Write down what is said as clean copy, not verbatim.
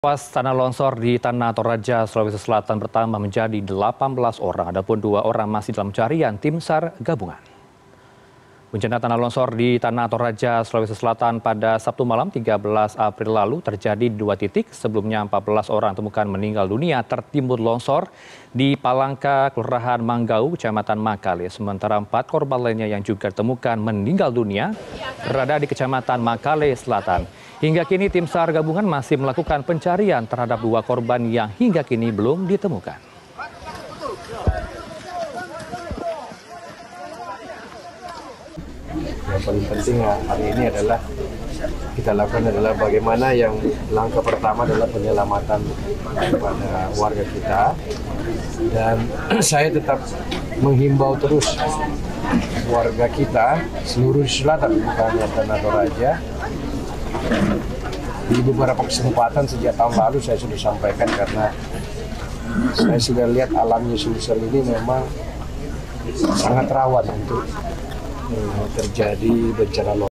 Tewas tanah longsor di Tanah Toraja, Sulawesi Selatan bertambah menjadi 18 orang, adapun 2 orang masih dalam pencarian tim SAR gabungan. Bencana tanah longsor di Tanah Toraja, Sulawesi Selatan pada Sabtu malam 13 April lalu terjadi di 2 titik. Sebelumnya 14 orang ditemukan meninggal dunia tertimbun longsor di Palangka, Kelurahan Manggau, Kecamatan Makale. Sementara 4 korban lainnya yang juga ditemukan meninggal dunia berada di Kecamatan Makale Selatan. Hingga kini tim SAR gabungan masih melakukan pencarian terhadap 2 korban yang hingga kini belum ditemukan. Yang paling penting hari ini adalah kita lakukan adalah bagaimana yang langkah pertama adalah penyelamatan kepada warga kita, dan saya tetap menghimbau terus warga kita seluruh selatan, bukan hanya Tanah Toraja. Di beberapa kesempatan sejak tahun lalu saya sudah sampaikan, karena saya sudah lihat alamnya Sulsel ini memang sangat rawan untuk terjadi bencana longsor.